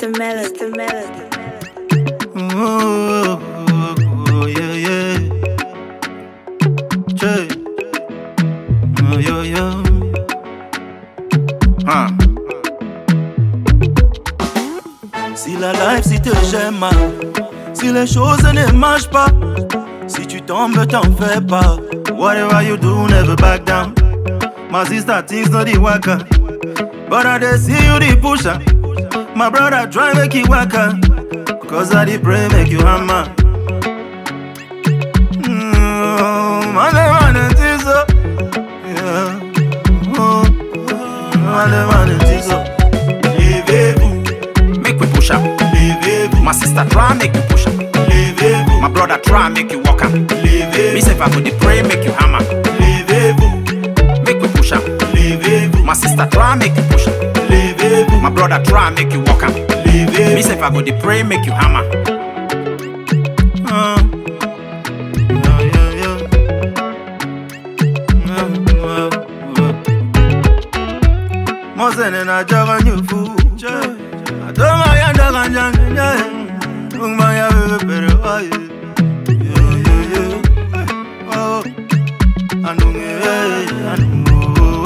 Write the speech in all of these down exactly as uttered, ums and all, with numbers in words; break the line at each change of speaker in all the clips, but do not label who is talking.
Mister Melody, Mister Melody.
Oh, oh, oh, yeah, yeah. Che. Oh, yo, yo. Hein. Si la life, si te j'aime, si les choses ne marchent pas, si tu tombes, t'en fais pas. Whatever you do, never back down. My sister things not the worker, but I dey see you the pusher. My brother try make it worker, cause I dey pray make you hammer. Mm, man, they wanna think so. Yeah. Oh, man, they wanna think so.
Levez-vous, make we push up. Levez-vous, my sister try make you push up. Levez-vous, my brother try make you walk up. Levez-vous, me say if I go dey pray make you hammer. Levez-vous, make we push up. Levez-vous, my sister try make you push up. Levez-vous, my brother try make you walk up. Levez-vous, me say if I go dey pray make you hammer.
Uh, yeah, yeah, yeah. Uh, uh, uh. Mosene na jaga nyufu, adoma ya jaga nyanga, ungma ya bebe pero aye, yeah, yeah, yeah. Oh, anunge, anungo,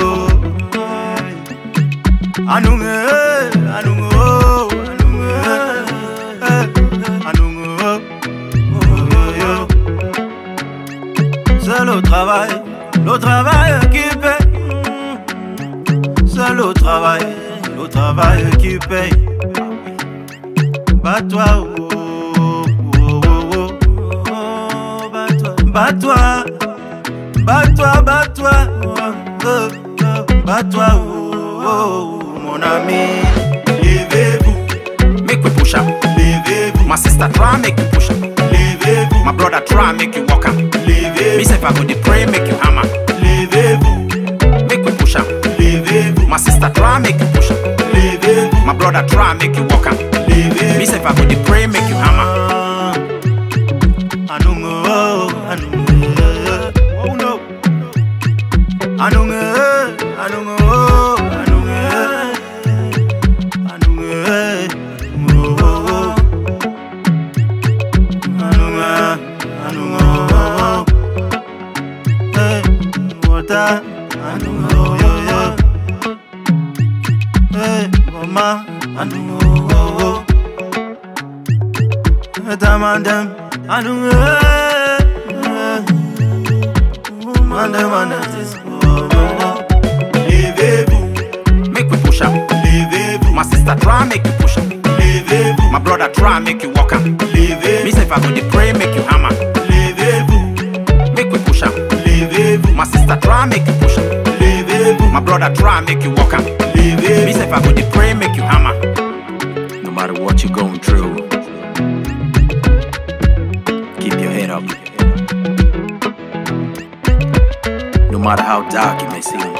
anunge, anungo, anunge, anungo. C'est le travail, le travail qui paye. C'est le travail, le travail qui paye. Bat-toi, oh, oh, oh, oh, oh, bat-toi, bat-toi, bat-toi, bat-toi, oh, oh, bat-toi, oh, oh, mon ami.
Levez-vous, make we push up. Levez-vous, my sister try make you push up. Levez-vous, my brother try make you walk up. Levez-vous, me say if I go dey pray make you hammer. Levez-vous, make we push up. Levez-vous, my sister try make you push up. Levez-vous, my brother try make you walk up. Levez-vous, me say if I go dey pray make you hammer.
Anungo, anungo, oh no. Anungo, anungo, anungo, anungo, oh oh oh. Anungo, anungo, hey, water, anungo, yo yo. Hey, mama, anungo, oh oh. Damandem, anungo, mandem, mandem.
Levez-vous, make we push up. Levez-vous, my sister try make you push up. Levez-vous, my brother try make you walk up. Levez-vous, me say if I go dey pray make you hammer. Levez-vous, make we push up. Levez-vous, my sister try make you push up. Levez-vous, my brother try make you walk up. Levez-vous, me say if I go dey pray make you hammer.
No matter what you're going through, keep your head up. No matter how dark it may seem.